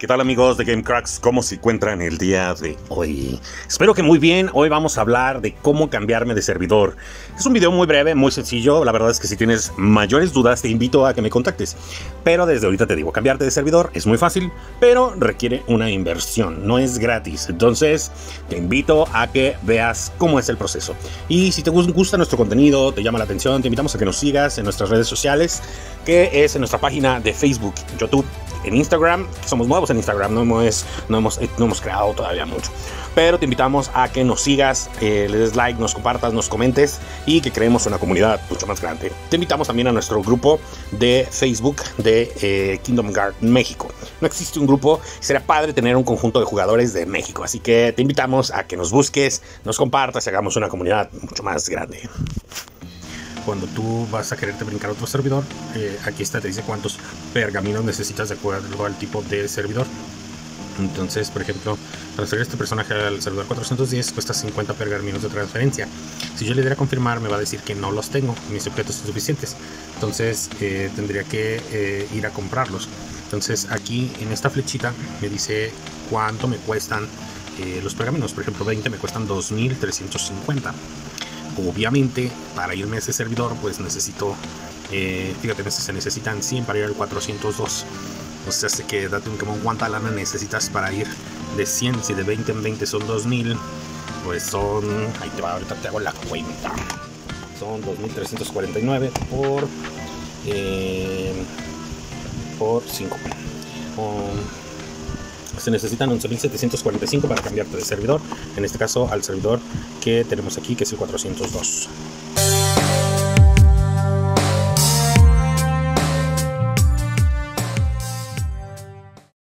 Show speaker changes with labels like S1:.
S1: ¿Qué tal, amigos de Game Cracks? ¿Cómo se encuentran el día de hoy? Espero que muy bien. Hoy vamos a hablar de cómo cambiarme de servidor. Es un video muy breve, muy sencillo. La verdad es que si tienes mayores dudas te invito a que me contactes. Pero desde ahorita te digo, cambiarte de servidor es muy fácil, pero requiere una inversión. No es gratis. Entonces te invito a que veas cómo es el proceso. Y si te gusta nuestro contenido, te llama la atención, te invitamos a que nos sigas en nuestras redes sociales, que es en nuestra página de Facebook, YouTube, en Instagram. Somos nuevos en Instagram, no hemos creado todavía mucho, pero te invitamos a que nos sigas, le des like, nos compartas, nos comentes y que creemos una comunidad mucho más grande. Te invitamos también a nuestro grupo de Facebook de Kingdom Guard México. No existe un grupo, sería padre tener un conjunto de jugadores de México, así que te invitamos a que nos busques, nos compartas y hagamos una comunidad mucho más grande. Cuando tú vas a quererte brincar a otro servidor, aquí está, te dice cuántos pergaminos necesitas de acuerdo al tipo de servidor. Entonces, por ejemplo, transferir este personaje al servidor 410 cuesta 50 pergaminos de transferencia. Si yo le diera a confirmar, me va a decir que no los tengo, mis objetos son suficientes. Entonces tendría que ir a comprarlos. Entonces aquí en esta flechita me dice cuánto me cuestan los pergaminos. Por ejemplo, 20 me cuestan 2350. Obviamente, para irme a ese servidor, pues necesito, fíjate, se necesitan 100 para ir al 402. O sea, hace que date como cuánta lana necesitas para ir de 100. Si de 20 en 20 son 2000, pues son, ahí te va, ahorita te hago la cuenta. Son 2349 por 5. Se necesitan 11.745 para cambiarte de servidor, en este caso al servidor que tenemos aquí, que es el 402.